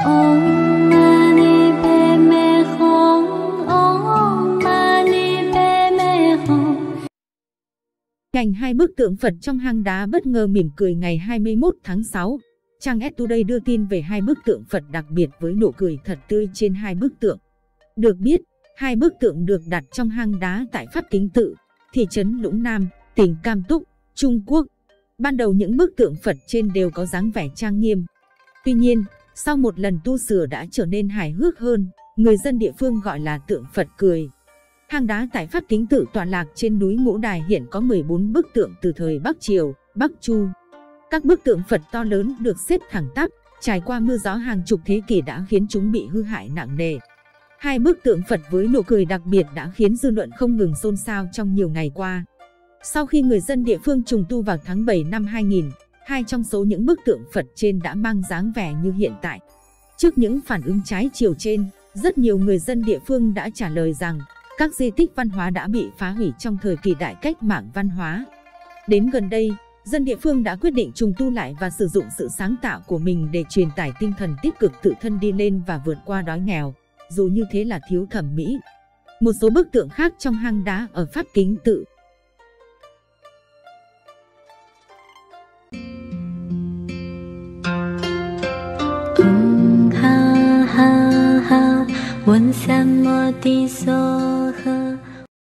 Om Mani Padme Hum. Om Mani Padme Hum. Cảnh hai bức tượng Phật trong hang đá bất ngờ mỉm cười ngày 21 tháng 6. Trang S Today đưa tin về hai bức tượng Phật đặc biệt với nụ cười thật tươi trên hai bức tượng. Được biết, hai bức tượng được đặt trong hang đá tại Pháp Kính Tự, thị trấn Lũng Nam, tỉnh Cam Túc, Trung Quốc. Ban đầu những bức tượng Phật trên đều có dáng vẻ trang nghiêm. Tuy nhiên, sau một lần tu sửa đã trở nên hài hước hơn, người dân địa phương gọi là tượng Phật cười. Hang đá tại Pháp Kính Tự tọa lạc trên núi Ngũ Đài hiện có 14 bức tượng từ thời Bắc Triều, Bắc Chu. Các bức tượng Phật to lớn được xếp thẳng tắp, trải qua mưa gió hàng chục thế kỷ đã khiến chúng bị hư hại nặng nề. Hai bức tượng Phật với nụ cười đặc biệt đã khiến dư luận không ngừng xôn xao trong nhiều ngày qua. Sau khi người dân địa phương trùng tu vào tháng 7 năm 2000, hai trong số những bức tượng Phật trên đã mang dáng vẻ như hiện tại. Trước những phản ứng trái chiều trên, rất nhiều người dân địa phương đã trả lời rằng các di tích văn hóa đã bị phá hủy trong thời kỳ đại cách mạng văn hóa. Đến gần đây, dân địa phương đã quyết định trùng tu lại và sử dụng sự sáng tạo của mình để truyền tải tinh thần tích cực tự thân đi lên và vượt qua đói nghèo, dù như thế là thiếu thẩm mỹ. Một số bức tượng khác trong hang đá ở Pháp Kính Tự. Ha ha ha, 问三摩地所。